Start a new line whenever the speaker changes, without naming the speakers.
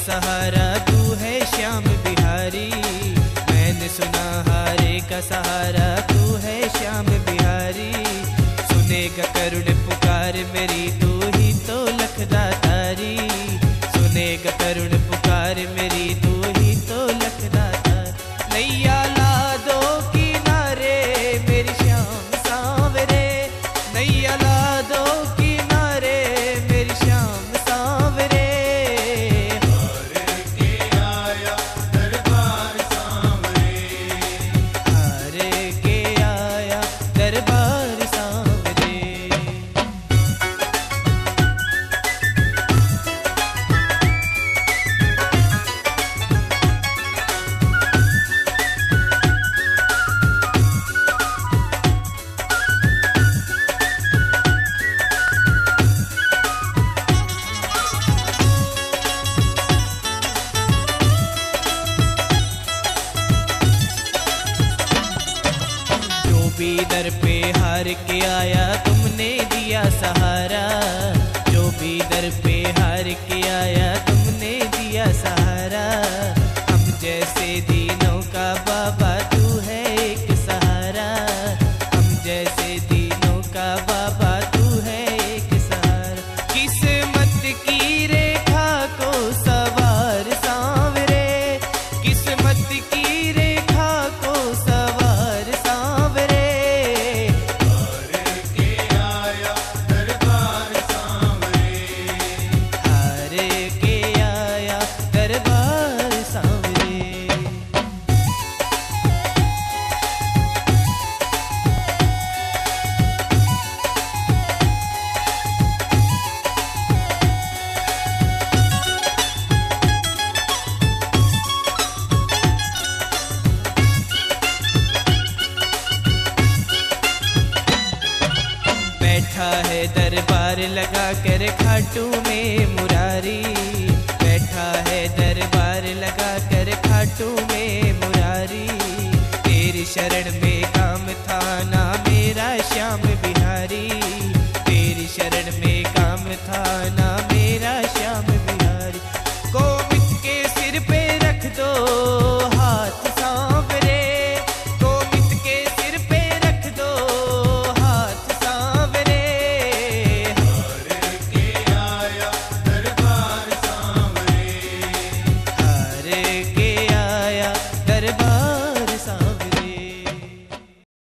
सहारा तू है श्याम बिहारी। मैंने सुना हारे का सहारा तू है श्याम बिहारी। सुनेगा करुण पुकार मेरी तू ही तो लखदातारी। सुनेगा करुण पुकार मेरी तू ही तो लखदातारी। नैया ला दो किनारे मेरी श्याम सांवरे। नैया ला दो किनारे मेरी श्याम सांवरे।
हारे के आया दरबार सांवरे।
हारे के आया दरबार सांवरे। भी दर पे हार के आया तुमने दिया सहारा। जो भी दर पे हार के आया तुमने दिया सहारा। हम जैसे दीनों का बाबा तू है एक सहारा। हम जैसे दीनों का बाबा तू है एक सहारा। किस्मत की रेखा को सवार सांवरे। किस्मत की रेखा को सवार सांवरे। बैठा है दरबार लगा कर खाटू में मुरारी। बैठा है दरबार लगा कर खाटू में मुरारी। तेरी शरण में काम था ना मेरा श्याम बिहारी।